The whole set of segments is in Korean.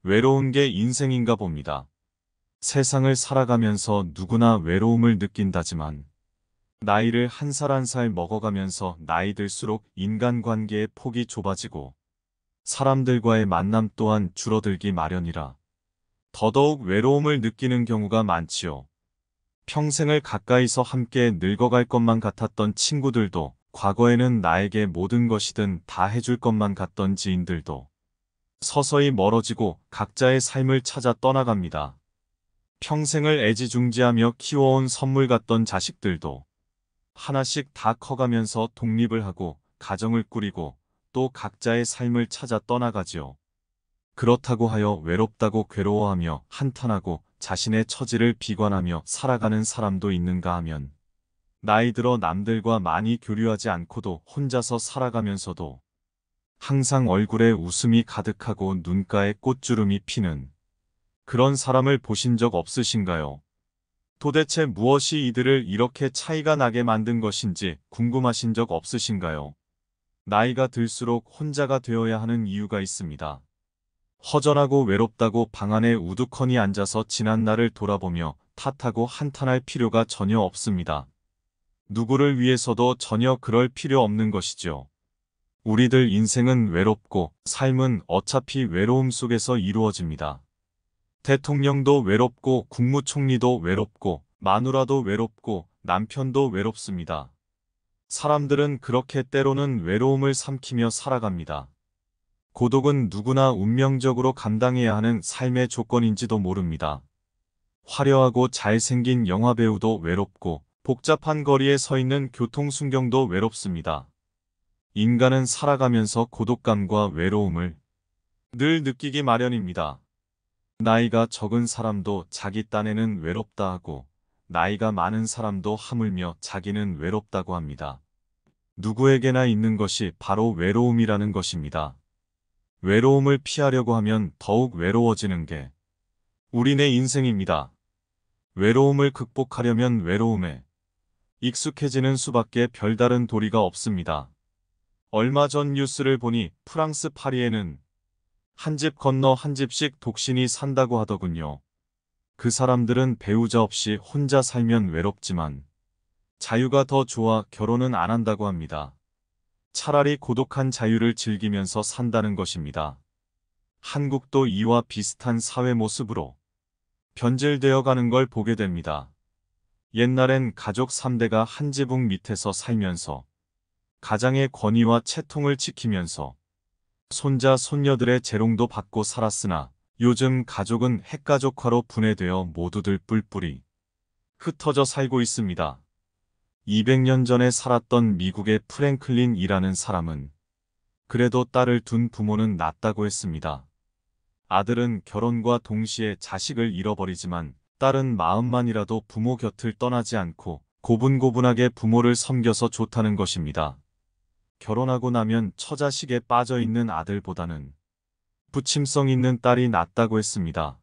외로운 게 인생인가 봅니다. 세상을 살아가면서 누구나 외로움을 느낀다지만 나이를 한 살 한 살 먹어가면서 나이 들수록 인간관계의 폭이 좁아지고 사람들과의 만남 또한 줄어들기 마련이라 더더욱 외로움을 느끼는 경우가 많지요. 평생을 가까이서 함께 늙어갈 것만 같았던 친구들도 과거에는 나에게 모든 것이든 다 해줄 것만 같던 지인들도 서서히 멀어지고 각자의 삶을 찾아 떠나갑니다. 평생을 애지중지하며 키워온 선물 같던 자식들도 하나씩 다 커가면서 독립을 하고 가정을 꾸리고 또 각자의 삶을 찾아 떠나가지요. 그렇다고 하여 외롭다고 괴로워하며 한탄하고 자신의 처지를 비관하며 살아가는 사람도 있는가 하면 나이 들어 남들과 많이 교류하지 않고도 혼자서 살아가면서도 항상 얼굴에 웃음이 가득하고 눈가에 꽃주름이 피는 그런 사람을 보신 적 없으신가요? 도대체 무엇이 이들을 이렇게 차이가 나게 만든 것인지 궁금하신 적 없으신가요? 나이가 들수록 혼자가 되어야 하는 이유가 있습니다. 허전하고 외롭다고 방 안에 우두커니 앉아서 지난 날을 돌아보며 탓하고 한탄할 필요가 전혀 없습니다. 누구를 위해서도 전혀 그럴 필요 없는 것이죠. 우리들 인생은 외롭고 삶은 어차피 외로움 속에서 이루어집니다. 대통령도 외롭고 국무총리도 외롭고 마누라도 외롭고 남편도 외롭습니다. 사람들은 그렇게 때로는 외로움을 삼키며 살아갑니다. 고독은 누구나 운명적으로 감당해야 하는 삶의 조건인지도 모릅니다. 화려하고 잘생긴 영화배우도 외롭고 복잡한 거리에 서 있는 교통순경도 외롭습니다. 인간은 살아가면서 고독감과 외로움을 늘 느끼기 마련입니다. 나이가 적은 사람도 자기 딴에는 외롭다 하고 나이가 많은 사람도 하물며 자기는 외롭다고 합니다. 누구에게나 있는 것이 바로 외로움이라는 것입니다. 외로움을 피하려고 하면 더욱 외로워지는 게 우리네 인생입니다. 외로움을 극복하려면 외로움에 익숙해지는 수밖에 별다른 도리가 없습니다. 얼마 전 뉴스를 보니 프랑스 파리에는 한 집 건너 한 집씩 독신이 산다고 하더군요. 그 사람들은 배우자 없이 혼자 살면 외롭지만 자유가 더 좋아 결혼은 안 한다고 합니다. 차라리 고독한 자유를 즐기면서 산다는 것입니다. 한국도 이와 비슷한 사회 모습으로 변질되어 가는 걸 보게 됩니다. 옛날엔 가족 3대가 한 지붕 밑에서 살면서 가장의 권위와 채통을 지키면서 손자 손녀들의 재롱도 받고 살았으나 요즘 가족은 핵가족화로 분해되어 모두들 뿔뿔이 흩어져 살고 있습니다. 200년 전에 살았던 미국의 프랭클린이라는 사람은 그래도 딸을 둔 부모는 낫다고 했습니다. 아들은 결혼과 동시에 자식을 잃어버리지만 딸은 마음만이라도 부모 곁을 떠나지 않고 고분고분하게 부모를 섬겨서 좋다는 것입니다. 결혼하고 나면 처자식에 빠져있는 아들보다는 부침성 있는 딸이 낫다고 했습니다.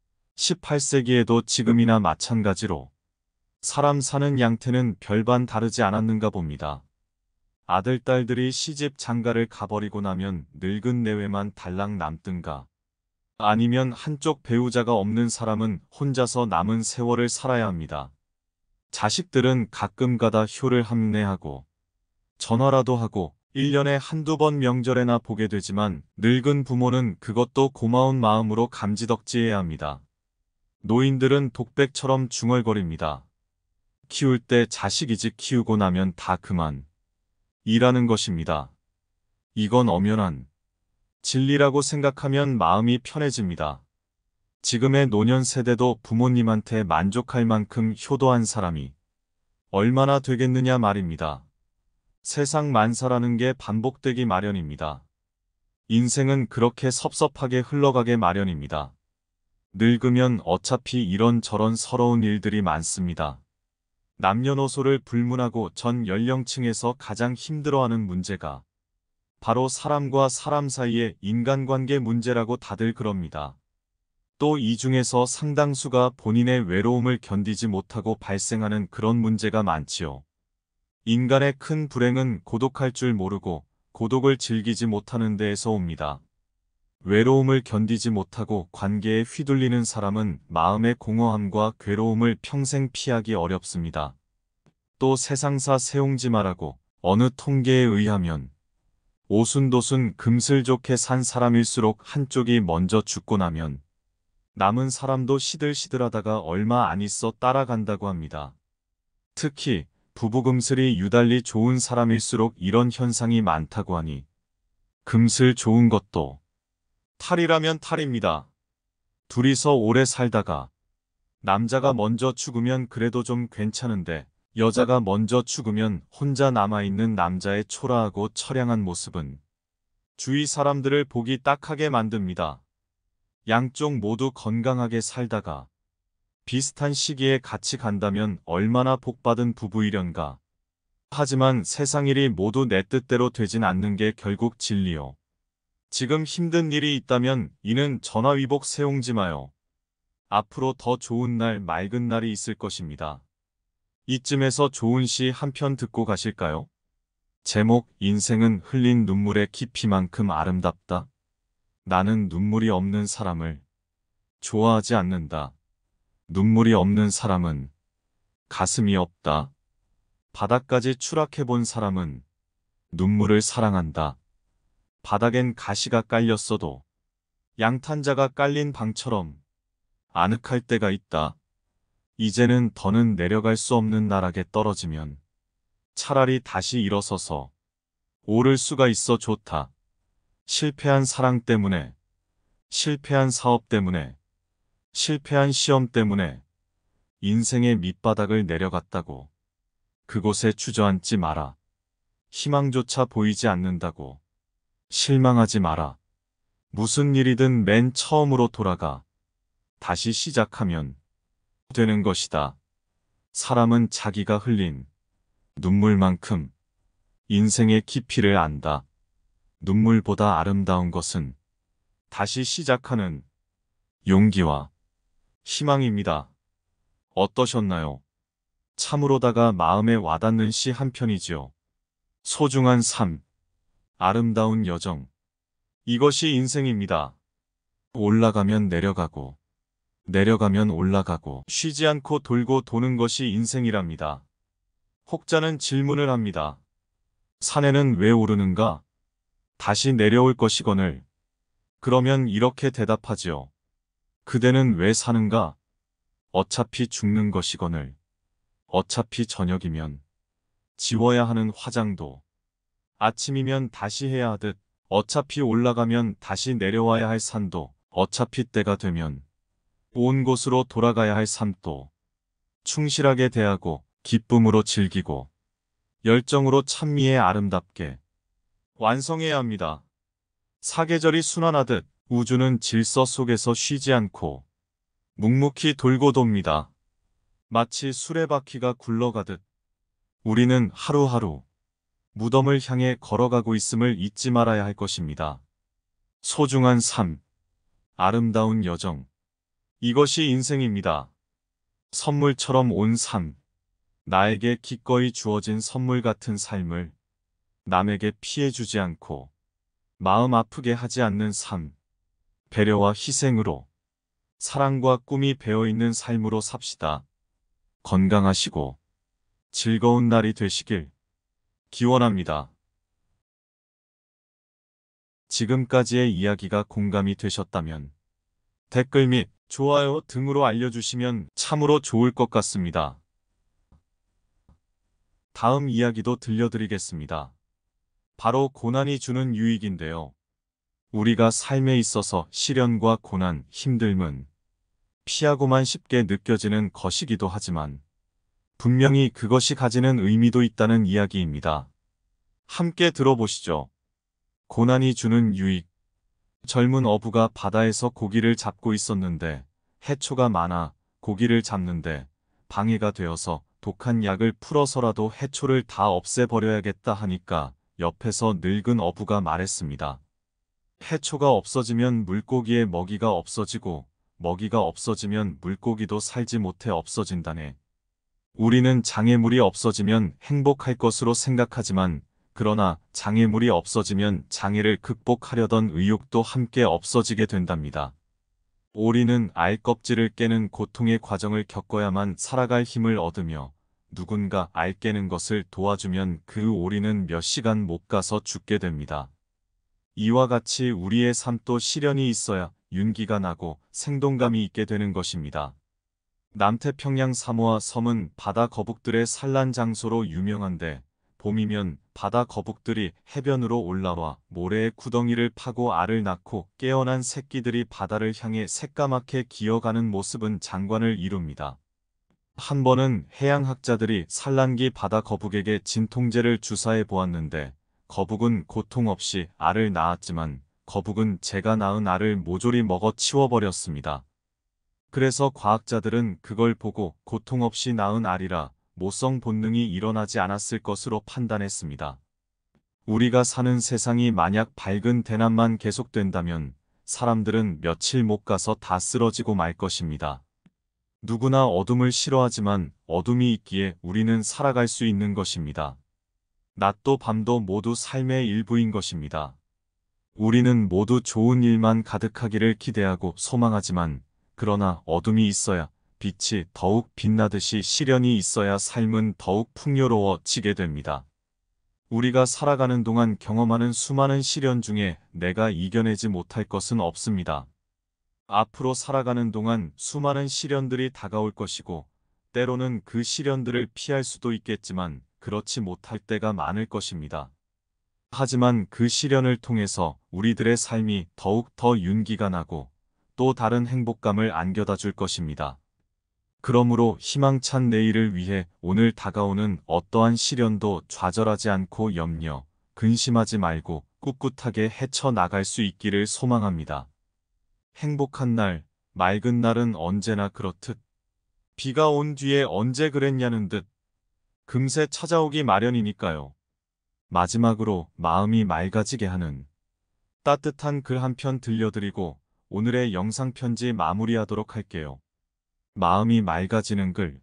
18세기에도 지금이나 마찬가지로 사람 사는 양태는 별반 다르지 않았는가 봅니다. 아들, 딸들이 시집 장가를 가버리고 나면 늙은 내외만 달랑 남든가 아니면 한쪽 배우자가 없는 사람은 혼자서 남은 세월을 살아야 합니다. 자식들은 가끔 가다 효를 합례하고 전화라도 하고 1년에 한두 번 명절에나 보게 되지만 늙은 부모는 그것도 고마운 마음으로 감지덕지해야 합니다. 노인들은 독백처럼 중얼거립니다. 키울 때 자식이지 키우고 나면 다 그만 일하는 것입니다. 이건 엄연한 진리라고 생각하면 마음이 편해집니다. 지금의 노년 세대도 부모님한테 만족할 만큼 효도한 사람이 얼마나 되겠느냐 말입니다. 세상 만사라는 게 반복되기 마련입니다. 인생은 그렇게 섭섭하게 흘러가게 마련입니다. 늙으면 어차피 이런저런 서러운 일들이 많습니다. 남녀노소를 불문하고 전 연령층에서 가장 힘들어하는 문제가 바로 사람과 사람 사이의 인간관계 문제라고 다들 그럽니다. 또 이 중에서 상당수가 본인의 외로움을 견디지 못하고 발생하는 그런 문제가 많지요. 인간의 큰 불행은 고독할 줄 모르고 고독을 즐기지 못하는 데에서 옵니다. 외로움을 견디지 못하고 관계에 휘둘리는 사람은 마음의 공허함과 괴로움을 평생 피하기 어렵습니다. 또 세상사 세옹지마라고 어느 통계에 의하면 오순도순 금슬좋게 산 사람일수록 한쪽이 먼저 죽고 나면 남은 사람도 시들시들하다가 얼마 안 있어 따라간다고 합니다. 특히 부부금슬이 유달리 좋은 사람일수록 이런 현상이 많다고 하니 금슬 좋은 것도 탈이라면 탈입니다. 둘이서 오래 살다가 남자가 먼저 죽으면 그래도 좀 괜찮은데 여자가 먼저 죽으면 혼자 남아있는 남자의 초라하고 처량한 모습은 주위 사람들을 보기 딱하게 만듭니다. 양쪽 모두 건강하게 살다가 비슷한 시기에 같이 간다면 얼마나 복받은 부부이련가. 하지만 세상 일이 모두 내 뜻대로 되진 않는 게 결국 진리요. 지금 힘든 일이 있다면 이는 전화위복 세옹지 마요. 앞으로 더 좋은 날 맑은 날이 있을 것입니다. 이쯤에서 좋은 시 한 편 듣고 가실까요? 제목 인생은 흘린 눈물의 깊이만큼 아름답다. 나는 눈물이 없는 사람을 좋아하지 않는다. 눈물이 없는 사람은 가슴이 없다. 바닥까지 추락해본 사람은 눈물을 사랑한다. 바닥엔 가시가 깔렸어도 양탄자가 깔린 방처럼 아늑할 때가 있다. 이제는 더는 내려갈 수 없는 나락에 떨어지면 차라리 다시 일어서서 오를 수가 있어 좋다. 실패한 사랑 때문에, 실패한 사업 때문에, 실패한 시험 때문에 인생의 밑바닥을 내려갔다고 그곳에 주저앉지 마라. 희망조차 보이지 않는다고 실망하지 마라. 무슨 일이든 맨 처음으로 돌아가 다시 시작하면 되는 것이다. 사람은 자기가 흘린 눈물만큼 인생의 깊이를 안다. 눈물보다 아름다운 것은 다시 시작하는 용기와 희망입니다. 어떠셨나요? 참으로다가 마음에 와닿는 시 한 편이지요. 소중한 삶, 아름다운 여정. 이것이 인생입니다. 올라가면 내려가고, 내려가면 올라가고, 쉬지 않고 돌고 도는 것이 인생이랍니다. 혹자는 질문을 합니다. 산에는 왜 오르는가? 다시 내려올 것이거늘. 그러면 이렇게 대답하지요. 그대는 왜 사는가? 어차피 죽는 것이거늘. 어차피 저녁이면 지워야 하는 화장도 아침이면 다시 해야 하듯 어차피 올라가면 다시 내려와야 할 산도 어차피 때가 되면 온 곳으로 돌아가야 할 삶도 충실하게 대하고 기쁨으로 즐기고 열정으로 찬미에 아름답게 완성해야 합니다. 사계절이 순환하듯 우주는 질서 속에서 쉬지 않고 묵묵히 돌고 돕니다. 마치 수레바퀴가 굴러가듯 우리는 하루하루 무덤을 향해 걸어가고 있음을 잊지 말아야 할 것입니다. 소중한 삶, 아름다운 여정. 이것이 인생입니다. 선물처럼 온 삶. 나에게 기꺼이 주어진 선물 같은 삶을 남에게 피해주지 않고 마음 아프게 하지 않는 삶. 배려와 희생으로 사랑과 꿈이 배어있는 삶으로 삽시다. 건강하시고 즐거운 날이 되시길 기원합니다. 지금까지의 이야기가 공감이 되셨다면 댓글 및 좋아요 등으로 알려주시면 참으로 좋을 것 같습니다. 다음 이야기도 들려드리겠습니다. 바로 고난이 주는 유익인데요. 우리가 삶에 있어서 시련과 고난, 힘듦은 피하고만 쉽게 느껴지는 것이기도 하지만 분명히 그것이 가지는 의미도 있다는 이야기입니다. 함께 들어보시죠. 고난이 주는 유익. 젊은 어부가 바다에서 고기를 잡고 있었는데 해초가 많아 고기를 잡는데 방해가 되어서 독한 약을 풀어서라도 해초를 다 없애버려야겠다 하니까 옆에서 늙은 어부가 말했습니다. 해초가 없어지면 물고기의 먹이가 없어지고 먹이가 없어지면 물고기도 살지 못해 없어진다네. 우리는 장애물이 없어지면 행복할 것으로 생각하지만 그러나 장애물이 없어지면 장애를 극복하려던 의욕도 함께 없어지게 된답니다. 오리는 알 껍질을 깨는 고통의 과정을 겪어야만 살아갈 힘을 얻으며 누군가 알 깨는 것을 도와주면 그 오리는 몇 시간 못 가서 죽게 됩니다. 이와 같이 우리의 삶도 시련이 있어야 윤기가 나고 생동감이 있게 되는 것입니다. 남태평양 사모아 섬은 바다 거북들의 산란 장소로 유명한데 봄이면 바다 거북들이 해변으로 올라와 모래의 구덩이를 파고 알을 낳고 깨어난 새끼들이 바다를 향해 새까맣게 기어가는 모습은 장관을 이룹니다. 한 번은 해양학자들이 산란기 바다 거북에게 진통제를 주사해 보았는데 거북은 고통 없이 알을 낳았지만 거북은 제가 낳은 알을 모조리 먹어 치워버렸습니다. 그래서 과학자들은 그걸 보고 고통 없이 낳은 알이라 모성 본능이 일어나지 않았을 것으로 판단했습니다. 우리가 사는 세상이 만약 밝은 대낮만 계속된다면 사람들은 며칠 못 가서 다 쓰러지고 말 것입니다. 누구나 어둠을 싫어하지만 어둠이 있기에 우리는 살아갈 수 있는 것입니다. 낮도 밤도 모두 삶의 일부인 것입니다. 우리는 모두 좋은 일만 가득하기를 기대하고 소망하지만 그러나 어둠이 있어야 빛이 더욱 빛나듯이 시련이 있어야 삶은 더욱 풍요로워지게 됩니다. 우리가 살아가는 동안 경험하는 수많은 시련 중에 내가 이겨내지 못할 것은 없습니다. 앞으로 살아가는 동안 수많은 시련들이 다가올 것이고 때로는 그 시련들을 피할 수도 있겠지만 그렇지 못할 때가 많을 것입니다. 하지만 그 시련을 통해서 우리들의 삶이 더욱 더 윤기가 나고 또 다른 행복감을 안겨다 줄 것입니다. 그러므로 희망찬 내일을 위해 오늘 다가오는 어떠한 시련도 좌절하지 않고 염려, 근심하지 말고 꿋꿋하게 헤쳐나갈 수 있기를 소망합니다. 행복한 날, 맑은 날은 언제나 그렇듯 비가 온 뒤에 언제 그랬냐는 듯 금세 찾아오기 마련이니까요. 마지막으로 마음이 맑아지게 하는 따뜻한 글 한 편 들려드리고 오늘의 영상 편지 마무리하도록 할게요. 마음이 맑아지는 글.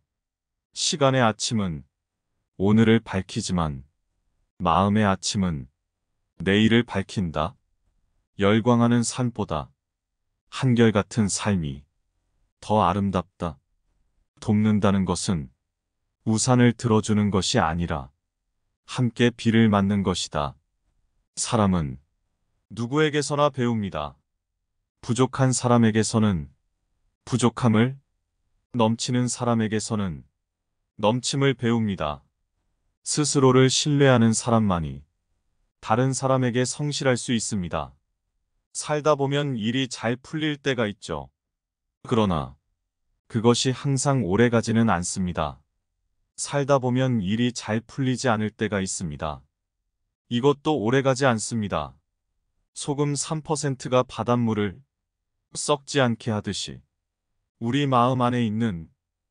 시간의 아침은 오늘을 밝히지만 마음의 아침은 내일을 밝힌다. 열광하는 삶보다 한결같은 삶이 더 아름답다. 돕는다는 것은 우산을 들어주는 것이 아니라 함께 비를 맞는 것이다. 사람은 누구에게서나 배웁니다. 부족한 사람에게서는 부족함을, 넘치는 사람에게서는 넘침을 배웁니다. 스스로를 신뢰하는 사람만이 다른 사람에게 성실할 수 있습니다. 살다 보면 일이 잘 풀릴 때가 있죠. 그러나 그것이 항상 오래가지는 않습니다. 살다 보면 일이 잘 풀리지 않을 때가 있습니다. 이것도 오래가지 않습니다. 소금 3%가 바닷물을 썩지 않게 하듯이 우리 마음 안에 있는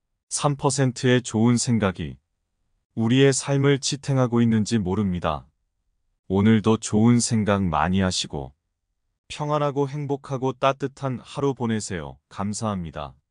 3%의 좋은 생각이 우리의 삶을 지탱하고 있는지 모릅니다. 오늘도 좋은 생각 많이 하시고 평안하고 행복하고 따뜻한 하루 보내세요. 감사합니다.